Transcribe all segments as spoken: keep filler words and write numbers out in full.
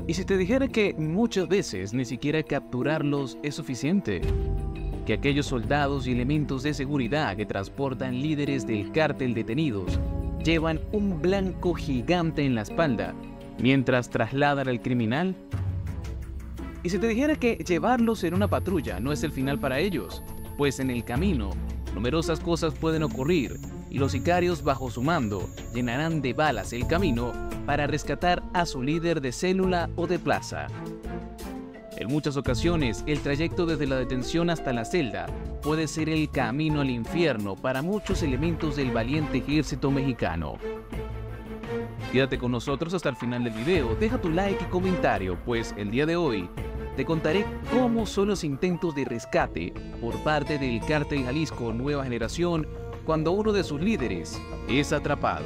¿Y si te dijera que muchas veces ni siquiera capturarlos es suficiente? Que aquellos soldados y elementos de seguridad que transportan líderes del cártel detenidos llevan un blanco gigante en la espalda mientras trasladan al criminal. ¿Y si te dijera que llevarlos en una patrulla no es el final para ellos? Pues en el camino, numerosas cosas pueden ocurrir y los sicarios bajo su mando llenarán de balas el camino para rescatar a su líder de célula o de plaza. En muchas ocasiones, el trayecto desde la detención hasta la celda puede ser el camino al infierno para muchos elementos del valiente ejército mexicano. Quédate con nosotros hasta el final del video, deja tu like y comentario, pues el día de hoy te contaré cómo son los intentos de rescate por parte del Cártel Jalisco Nueva Generación cuando uno de sus líderes es atrapado.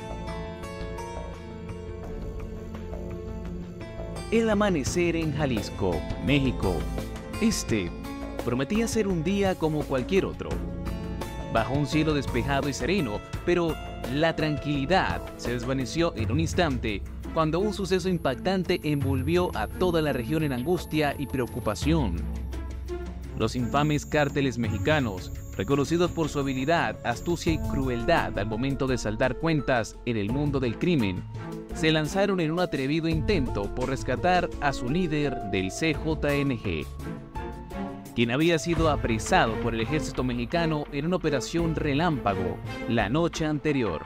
El amanecer en Jalisco, México. Este prometía ser un día como cualquier otro, bajo un cielo despejado y sereno, pero la tranquilidad se desvaneció en un instante cuando un suceso impactante envolvió a toda la región en angustia y preocupación. Los infames cárteles mexicanos, reconocidos por su habilidad, astucia y crueldad al momento de saldar cuentas en el mundo del crimen, se lanzaron en un atrevido intento por rescatar a su líder del C J N G, quien había sido apresado por el ejército mexicano en una operación relámpago la noche anterior.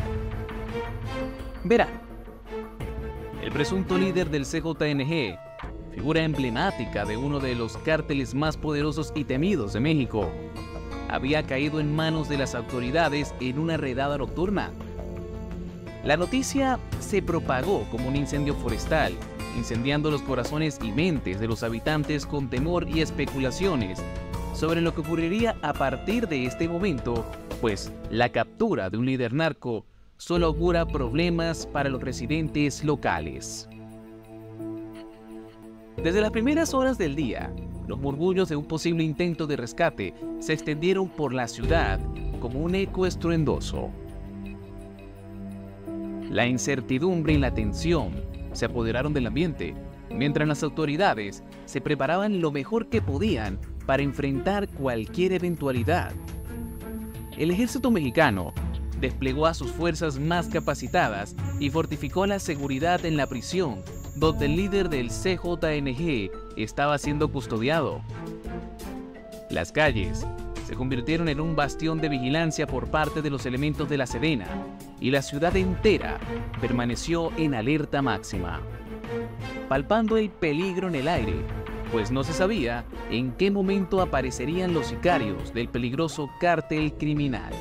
Verá, el presunto líder del C J N G, figura emblemática de uno de los cárteles más poderosos y temidos de México, había caído en manos de las autoridades en una redada nocturna. La noticia se propagó como un incendio forestal, incendiando los corazones y mentes de los habitantes con temor y especulaciones sobre lo que ocurriría a partir de este momento, pues la captura de un líder narco solo augura problemas para los residentes locales. Desde las primeras horas del día, los murmullos de un posible intento de rescate se extendieron por la ciudad como un eco estruendoso. La incertidumbre y la tensión se apoderaron del ambiente, mientras las autoridades se preparaban lo mejor que podían para enfrentar cualquier eventualidad. El ejército mexicano desplegó a sus fuerzas más capacitadas y fortificó la seguridad en la prisión, donde el líder del C J N G estaba siendo custodiado. Las calles se convirtieron en un bastión de vigilancia por parte de los elementos de la Sedena, y la ciudad entera permaneció en alerta máxima, palpando el peligro en el aire, pues no se sabía en qué momento aparecerían los sicarios del peligroso cártel criminal.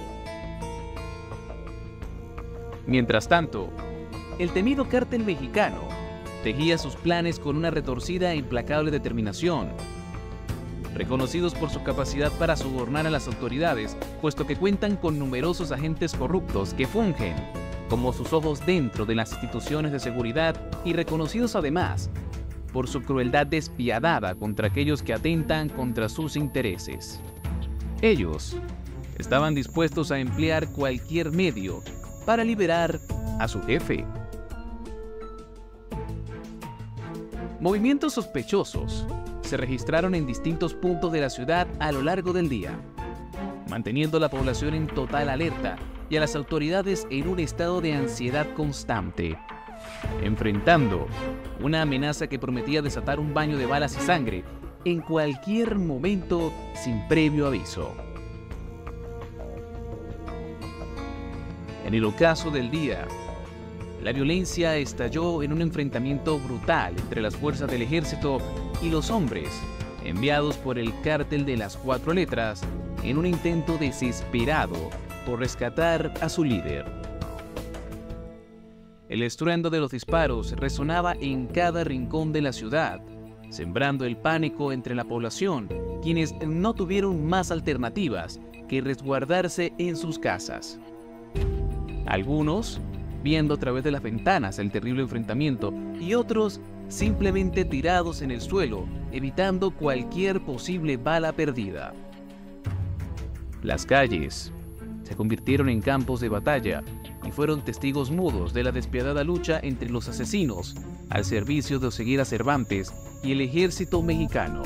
Mientras tanto, el temido cártel mexicano tejía sus planes con una retorcida e implacable determinación, reconocidos por su capacidad para sobornar a las autoridades, puesto que cuentan con numerosos agentes corruptos que fungen como sus ojos dentro de las instituciones de seguridad y reconocidos además por su crueldad despiadada contra aquellos que atentan contra sus intereses. Ellos estaban dispuestos a emplear cualquier medio para liberar a su jefe. Movimientos sospechosos se registraron en distintos puntos de la ciudad a lo largo del día, manteniendo la población en total alerta y a las autoridades en un estado de ansiedad constante, enfrentando una amenaza que prometía desatar un baño de balas y sangre en cualquier momento sin previo aviso. En el ocaso del día, la violencia estalló en un enfrentamiento brutal entre las fuerzas del ejército y los hombres enviados por el cártel de las cuatro letras en un intento desesperado por rescatar a su líder. El estruendo de los disparos resonaba en cada rincón de la ciudad, sembrando el pánico entre la población, quienes no tuvieron más alternativas que resguardarse en sus casas. Algunos viendo a través de las ventanas el terrible enfrentamiento, y otros simplemente tirados en el suelo, evitando cualquier posible bala perdida. Las calles se convirtieron en campos de batalla y fueron testigos mudos de la despiadada lucha entre los asesinos al servicio de Oseguera Cervantes y el ejército mexicano.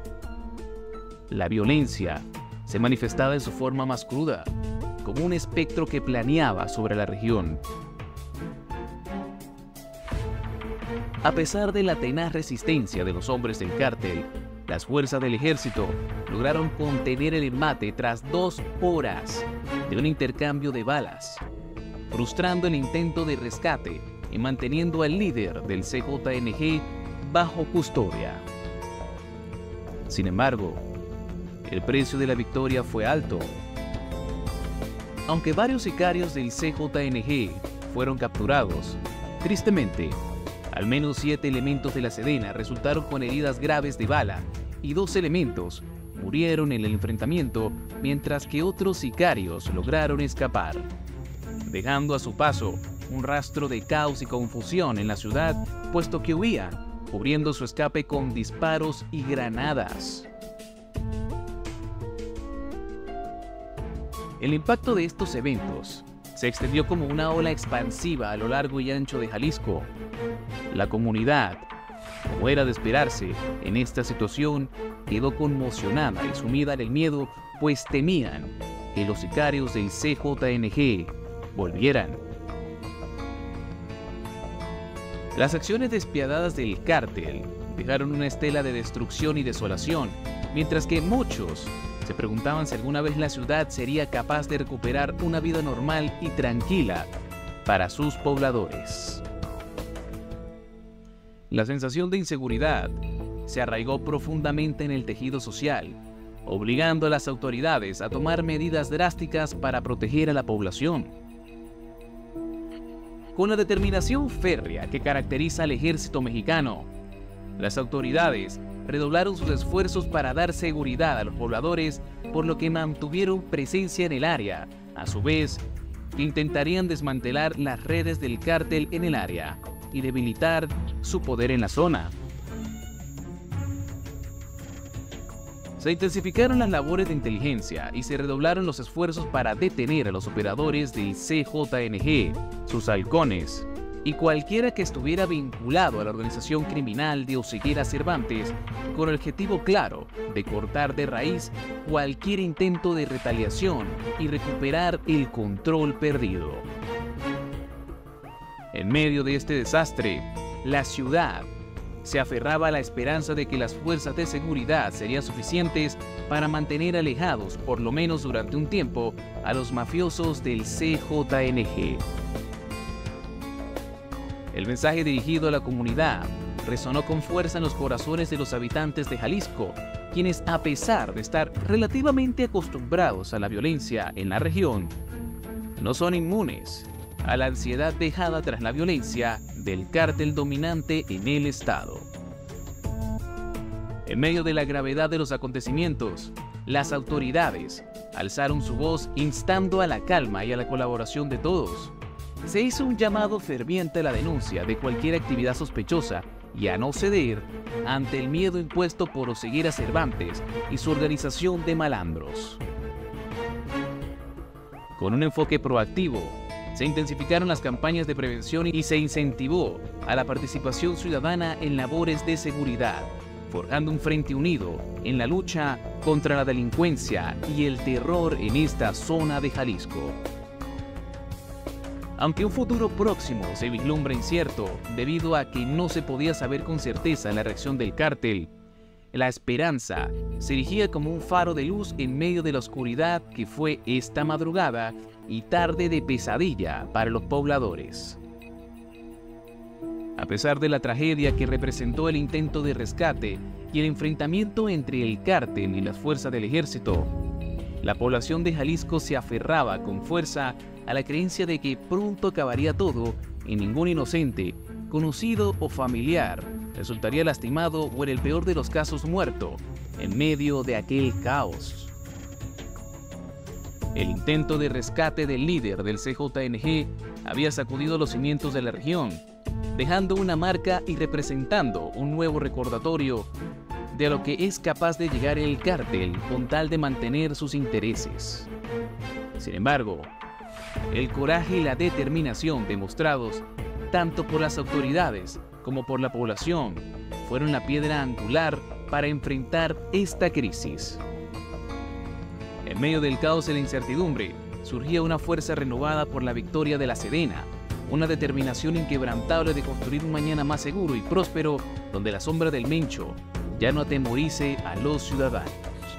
La violencia se manifestaba en su forma más cruda, como un espectro que planeaba sobre la región. A pesar de la tenaz resistencia de los hombres del cártel, las fuerzas del ejército lograron contener el embate tras dos horas de un intercambio de balas, frustrando el intento de rescate y manteniendo al líder del C J N G bajo custodia. Sin embargo, el precio de la victoria fue alto. Aunque varios sicarios del C J N G fueron capturados, tristemente, al menos siete elementos de la Sedena resultaron con heridas graves de bala y dos elementos murieron en el enfrentamiento, mientras que otros sicarios lograron escapar, dejando a su paso un rastro de caos y confusión en la ciudad, puesto que huían, cubriendo su escape con disparos y granadas. El impacto de estos eventos se extendió como una ola expansiva a lo largo y ancho de Jalisco. La comunidad, como era de esperarse, en esta situación quedó conmocionada y sumida en el miedo, pues temían que los sicarios del C J N G volvieran. Las acciones despiadadas del cártel dejaron una estela de destrucción y desolación, mientras que muchos se preguntaban si alguna vez la ciudad sería capaz de recuperar una vida normal y tranquila para sus pobladores. La sensación de inseguridad se arraigó profundamente en el tejido social, obligando a las autoridades a tomar medidas drásticas para proteger a la población. Con la determinación férrea que caracteriza al ejército mexicano, las autoridades redoblaron sus esfuerzos para dar seguridad a los pobladores, por lo que mantuvieron presencia en el área, a su vez que intentarían desmantelar las redes del cártel en el área y debilitar su poder en la zona. Se intensificaron las labores de inteligencia y se redoblaron los esfuerzos para detener a los operadores del C J N G, sus halcones y cualquiera que estuviera vinculado a la organización criminal de Oseguera Cervantes, con el objetivo claro de cortar de raíz cualquier intento de retaliación y recuperar el control perdido. En medio de este desastre, la ciudad se aferraba a la esperanza de que las fuerzas de seguridad serían suficientes para mantener alejados, por lo menos durante un tiempo, a los mafiosos del C J N G. El mensaje dirigido a la comunidad resonó con fuerza en los corazones de los habitantes de Jalisco, quienes, a pesar de estar relativamente acostumbrados a la violencia en la región, no son inmunes a la ansiedad dejada tras la violencia del cártel dominante en el estado. En medio de la gravedad de los acontecimientos, las autoridades alzaron su voz instando a la calma y a la colaboración de todos. Se hizo un llamado ferviente a la denuncia de cualquier actividad sospechosa y a no ceder ante el miedo impuesto por Oseguera Cervantes y su organización de malandros. Con un enfoque proactivo, se intensificaron las campañas de prevención y se incentivó a la participación ciudadana en labores de seguridad, forjando un frente unido en la lucha contra la delincuencia y el terror en esta zona de Jalisco. Aunque un futuro próximo se vislumbra incierto debido a que no se podía saber con certeza la reacción del cártel, la esperanza se erigía como un faro de luz en medio de la oscuridad que fue esta madrugada y tarde de pesadilla para los pobladores. A pesar de la tragedia que representó el intento de rescate y el enfrentamiento entre el cártel y las fuerzas del ejército, la población de Jalisco se aferraba con fuerza a la creencia de que pronto acabaría todo y ningún inocente, conocido o familiar, resultaría lastimado o, en el peor de los casos, muerto en medio de aquel caos. El intento de rescate del líder del C J N G había sacudido los cimientos de la región, dejando una marca y representando un nuevo recordatorio de lo que es capaz de llegar el cártel con tal de mantener sus intereses. Sin embargo, el coraje y la determinación demostrados tanto por las autoridades como por la población fueron la piedra angular para enfrentar esta crisis. En medio del caos y la incertidumbre, surgía una fuerza renovada por la victoria de la Sedena, una determinación inquebrantable de construir un mañana más seguro y próspero, donde la sombra del Mencho ya no atemorice a los ciudadanos.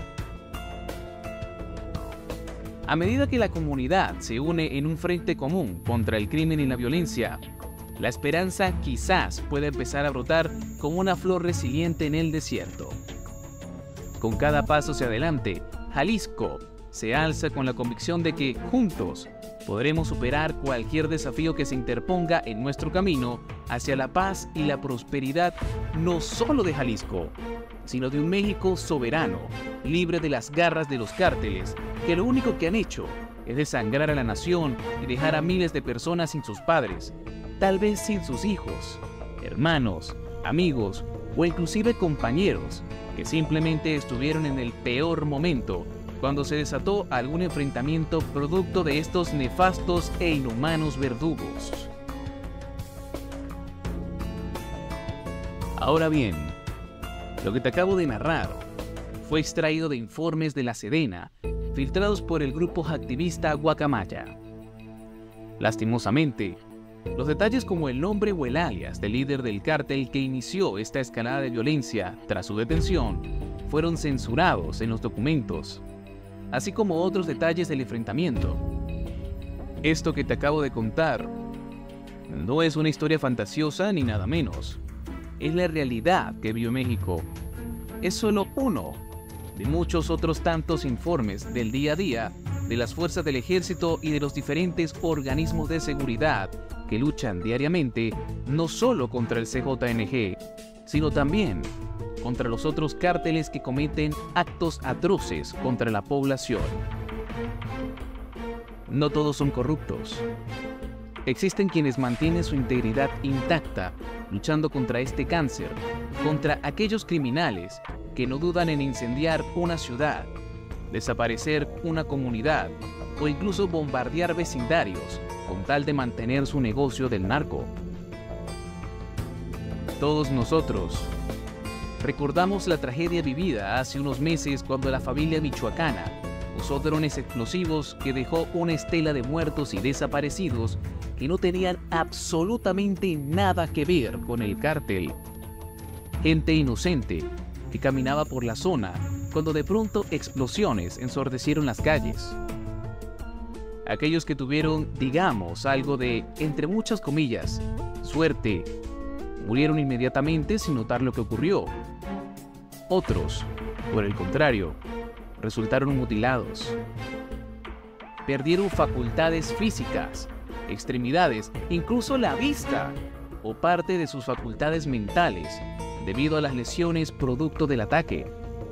A medida que la comunidad se une en un frente común contra el crimen y la violencia, la esperanza quizás pueda empezar a brotar como una flor resiliente en el desierto. Con cada paso hacia adelante, Jalisco se alza con la convicción de que juntos podremos superar cualquier desafío que se interponga en nuestro camino hacia la paz y la prosperidad, no solo de Jalisco, sino de un México soberano, libre de las garras de los cárteles, que lo único que han hecho es desangrar a la nación y dejar a miles de personas sin sus padres, tal vez sin sus hijos, hermanos, amigos o inclusive compañeros que simplemente estuvieron en el peor momento cuando se desató algún enfrentamiento producto de estos nefastos e inhumanos verdugos. Ahora bien, lo que te acabo de narrar fue extraído de informes de la Sedena filtrados por el grupo activista Guacamaya. Lastimosamente, los detalles como el nombre o el alias del líder del cártel que inició esta escalada de violencia tras su detención fueron censurados en los documentos, así como otros detalles del enfrentamiento. Esto que te acabo de contar no es una historia fantasiosa ni nada menos. Es la realidad que vio México. Es solo uno de muchos otros tantos informes del día a día de las fuerzas del ejército y de los diferentes organismos de seguridad que luchan diariamente no solo contra el C J N G, sino también contra los otros cárteles que cometen actos atroces contra la población. No todos son corruptos. Existen quienes mantienen su integridad intacta, luchando contra este cáncer, contra aquellos criminales que no dudan en incendiar una ciudad, desaparecer una comunidad o incluso bombardear vecindarios con tal de mantener su negocio del narco. Todos nosotros recordamos la tragedia vivida hace unos meses cuando la familia michoacana usó drones explosivos que dejó una estela de muertos y desaparecidos que no tenían absolutamente nada que ver con el cártel. Gente inocente que caminaba por la zona cuando de pronto explosiones ensordecieron las calles. Aquellos que tuvieron, digamos, algo de, entre muchas comillas, suerte, murieron inmediatamente sin notar lo que ocurrió. Otros, por el contrario, resultaron mutilados. Perdieron facultades físicas, extremidades, incluso la vista o parte de sus facultades mentales debido a las lesiones producto del ataque.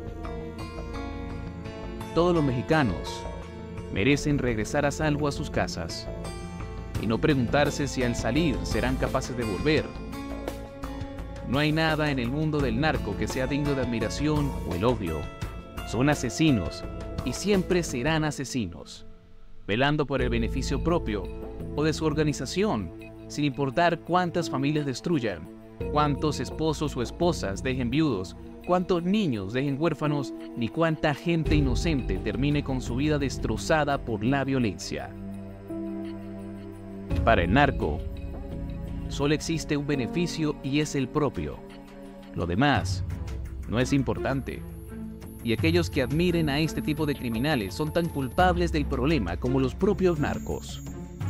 Todos los mexicanos merecen regresar a salvo a sus casas y no preguntarse si al salir serán capaces de volver. No hay nada en el mundo del narco que sea digno de admiración o elogio. Son asesinos y siempre serán asesinos, velando por el beneficio propio o de su organización, sin importar cuántas familias destruyan, cuántos esposos o esposas dejen viudos, cuántos niños dejen huérfanos, ni cuánta gente inocente termine con su vida destrozada por la violencia. Para el narco, solo existe un beneficio y es el propio. Lo demás no es importante. Y aquellos que admiren a este tipo de criminales son tan culpables del problema como los propios narcos.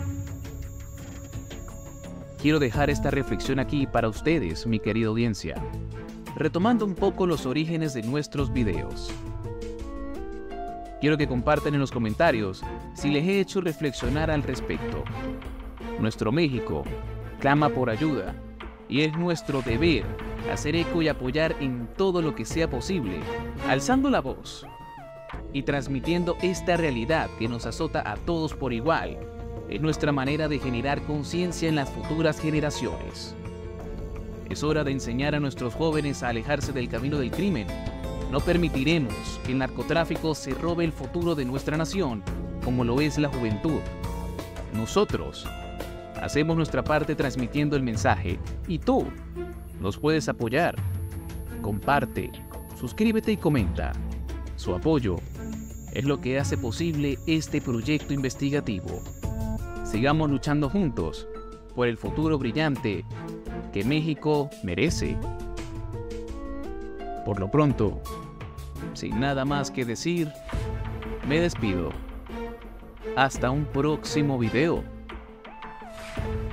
Quiero dejar esta reflexión aquí para ustedes, mi querida audiencia, retomando un poco los orígenes de nuestros videos. Quiero que compartan en los comentarios si les he hecho reflexionar al respecto. Nuestro México clama por ayuda y es nuestro deber hacer eco y apoyar en todo lo que sea posible, alzando la voz y transmitiendo esta realidad que nos azota a todos por igual. Es nuestra manera de generar conciencia en las futuras generaciones. Es hora de enseñar a nuestros jóvenes a alejarse del camino del crimen. No permitiremos que el narcotráfico se robe el futuro de nuestra nación como lo es la juventud. Nosotros hacemos nuestra parte transmitiendo el mensaje y tú nos puedes apoyar. Comparte, suscríbete y comenta. Su apoyo es lo que hace posible este proyecto investigativo. Sigamos luchando juntos por el futuro brillante que México merece. Por lo pronto, sin nada más que decir, me despido. Hasta un próximo video.